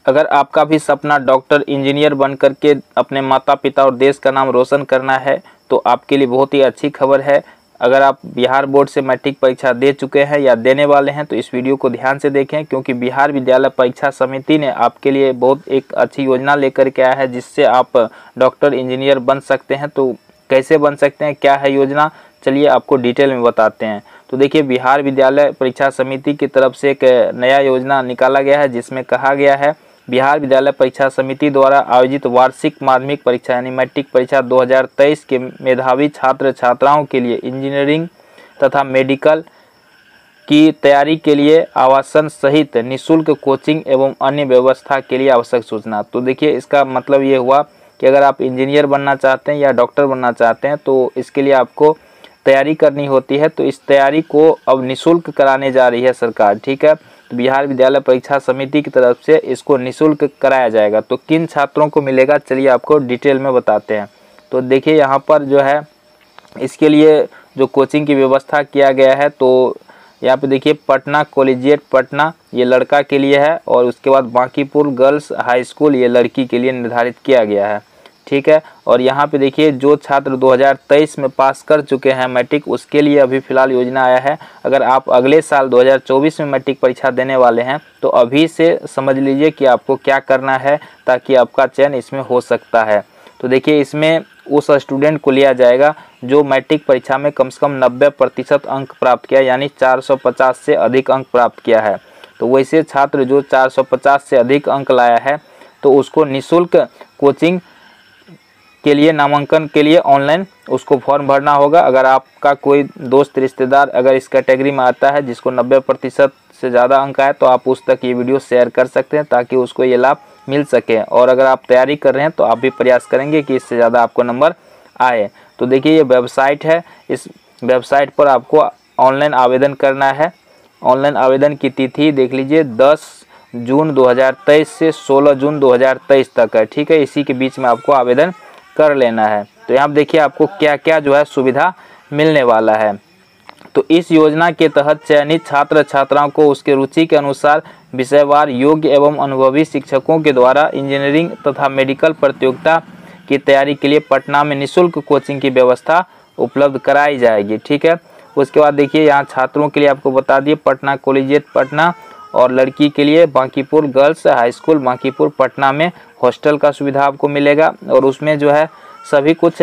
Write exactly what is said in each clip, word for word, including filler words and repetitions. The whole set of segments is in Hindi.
अगर आपका भी सपना डॉक्टर इंजीनियर बन करके अपने माता पिता और देश का नाम रोशन करना है तो आपके लिए बहुत ही अच्छी खबर है। अगर आप बिहार बोर्ड से मैट्रिक परीक्षा दे चुके हैं या देने वाले हैं तो इस वीडियो को ध्यान से देखें, क्योंकि बिहार विद्यालय परीक्षा समिति ने आपके लिए बहुत एक अच्छी योजना लेकर के आया है जिससे आप डॉक्टर इंजीनियर बन सकते हैं। तो कैसे बन सकते हैं, क्या है योजना, चलिए आपको डिटेल में बताते हैं। तो देखिए, बिहार विद्यालय परीक्षा समिति की तरफ से एक नया योजना निकाला गया है जिसमें कहा गया है बिहार विद्यालय परीक्षा समिति द्वारा आयोजित वार्षिक माध्यमिक परीक्षा यानी मैट्रिक परीक्षा दो हज़ार तेईस के मेधावी छात्र छात्राओं के लिए इंजीनियरिंग तथा मेडिकल की तैयारी के लिए आवासन सहित निःशुल्क कोचिंग एवं अन्य व्यवस्था के लिए आवश्यक सूचना। तो देखिए, इसका मतलब ये हुआ कि अगर आप इंजीनियर बनना चाहते हैं या डॉक्टर बनना चाहते हैं तो इसके लिए आपको तैयारी करनी होती है। तो इस तैयारी को अब निःशुल्क कराने जा रही है सरकार, ठीक है। तो बिहार विद्यालय परीक्षा समिति की तरफ से इसको निःशुल्क कराया जाएगा। तो किन छात्रों को मिलेगा, चलिए आपको डिटेल में बताते हैं। तो देखिए, यहाँ पर जो है इसके लिए जो कोचिंग की व्यवस्था किया गया है, तो यहाँ पे देखिए पटना कॉलेजिएट पटना ये लड़का के लिए है और उसके बाद बांकीपुर गर्ल्स हाई स्कूल ये लड़की के लिए निर्धारित किया गया है, ठीक है। और यहाँ पे देखिए जो छात्र दो हज़ार तेईस में पास कर चुके हैं मैट्रिक, उसके लिए अभी फ़िलहाल योजना आया है। अगर आप अगले साल दो हज़ार चौबीस में मैट्रिक परीक्षा देने वाले हैं तो अभी से समझ लीजिए कि आपको क्या करना है ताकि आपका चयन इसमें हो सकता है। तो देखिए, इसमें उस स्टूडेंट को लिया जाएगा जो मैट्रिक परीक्षा में कम से कम नब्बे प्रतिशत अंक प्राप्त किया यानी चार सौ पचास से अधिक अंक प्राप्त किया है। तो वैसे छात्र जो चार सौ पचास से अधिक अंक लाया है तो उसको निःशुल्क कोचिंग के लिए नामांकन के लिए ऑनलाइन उसको फॉर्म भरना होगा। अगर आपका कोई दोस्त रिश्तेदार अगर इस कैटेगरी में आता है जिसको नब्बे प्रतिशत से ज़्यादा अंक आए तो आप उस तक ये वीडियो शेयर कर सकते हैं ताकि उसको ये लाभ मिल सके। और अगर आप तैयारी कर रहे हैं तो आप भी प्रयास करेंगे कि इससे ज़्यादा आपको नंबर आए। तो देखिए, ये वेबसाइट है, इस वेबसाइट पर आपको ऑनलाइन आवेदन करना है। ऑनलाइन आवेदन की तिथि देख लीजिए दस जून दो हज़ार तेईस से सोलह जून दो हज़ार तेईस तक है, ठीक है। इसी के बीच में आपको आवेदन कर लेना है। तो यहाँ देखिए आपको क्या क्या जो है सुविधा मिलने वाला है। तो इस योजना के तहत चयनित छात्र छात्राओं को उसके रुचि के अनुसार विषयवार योग्य एवं अनुभवी शिक्षकों के द्वारा इंजीनियरिंग तथा मेडिकल प्रतियोगिता की तैयारी के लिए पटना में निःशुल्क कोचिंग की व्यवस्था उपलब्ध कराई जाएगी, ठीक है। उसके बाद देखिए, यहाँ छात्रों के लिए आपको बता दिए पटना कॉलेजिएट पटना और लड़की के लिए Bankipur girls high school Bankipur Patna में हॉस्टल का सुविधा आपको मिलेगा और उसमें जो है सभी कुछ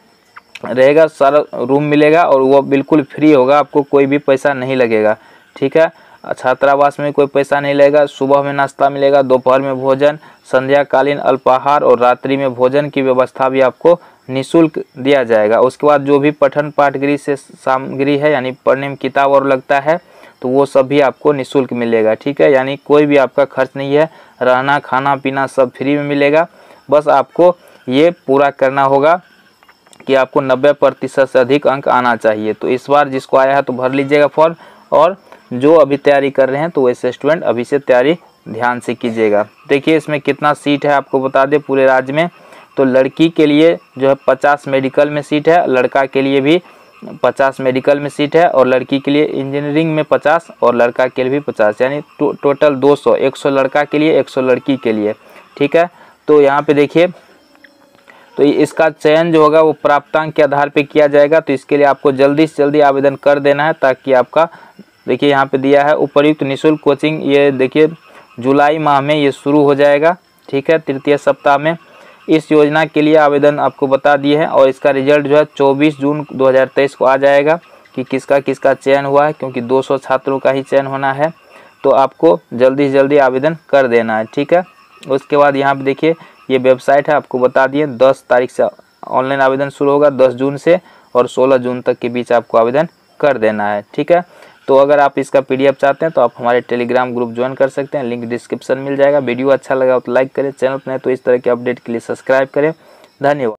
रहेगा, सारा रूम मिलेगा और वो बिल्कुल फ्री होगा, आपको कोई भी पैसा नहीं लगेगा, ठीक है। छात्रावास में कोई पैसा नहीं लगेगा। सुबह में नाश्ता मिलेगा, दोपहर में भोजन, संध्याकालीन अल्पाहार और रात्रि में भोजन की व्यवस्था भी आपको निःशुल्क दिया जाएगा। उसके बाद जो भी पठन पाठगृह से सामग्री है यानी पढ़ने में किताब और लगता है तो वो सब भी आपको निःशुल्क मिलेगा, ठीक है। यानी कोई भी आपका खर्च नहीं है, रहना खाना पीना सब फ्री में मिलेगा। बस आपको ये पूरा करना होगा कि आपको नब्बे प्रतिशत से अधिक अंक आना चाहिए। तो इस बार जिसको आया है तो भर लीजिएगा फॉर्म, और जो अभी तैयारी कर रहे हैं तो वैसे स्टूडेंट अभी से तैयारी ध्यान से कीजिएगा। देखिए, इसमें कितना सीट है आपको बता दें पूरे राज्य में। तो लड़की के लिए जो है पचास मेडिकल में सीट है, लड़का के लिए भी पचास मेडिकल में सीट है और लड़की के लिए इंजीनियरिंग में पचास और लड़का के लिए भी पचास, यानी टो, टोटल दो सौ, एक सौ लड़का के लिए एक सौ लड़की के लिए, ठीक है। तो यहाँ पे देखिए, तो इसका चयन जो होगा वो प्राप्तांक के आधार पे किया जाएगा। तो इसके लिए आपको जल्दी से जल्दी आवेदन कर देना है ताकि आपका, देखिए यहाँ पे दिया है उपयुक्त निःशुल्क कोचिंग, ये देखिए जुलाई माह में ये शुरू हो जाएगा, ठीक है, तृतीय सप्ताह में। इस योजना के लिए आवेदन आपको बता दिए हैं और इसका रिजल्ट जो है चौबीस जून दो हज़ार तेईस को आ जाएगा कि किसका किसका चयन हुआ है, क्योंकि दो सौ छात्रों का ही चयन होना है। तो आपको जल्दी से जल्दी आवेदन कर देना है, ठीक है। उसके बाद यहाँ पे देखिए ये वेबसाइट है, आपको बता दिए दस तारीख से ऑनलाइन आवेदन शुरू होगा, दस जून से, और सोलह जून तक के बीच आपको आवेदन कर देना है, ठीक है। तो अगर आप इसका पीडीएफ चाहते हैं तो आप हमारे टेलीग्राम ग्रुप ज्वाइन कर सकते हैं, लिंक डिस्क्रिप्शन मिल जाएगा। वीडियो अच्छा लगा तो लाइक करें, चैनल पर नहीं तो इस तरह के अपडेट के लिए सब्सक्राइब करें। धन्यवाद।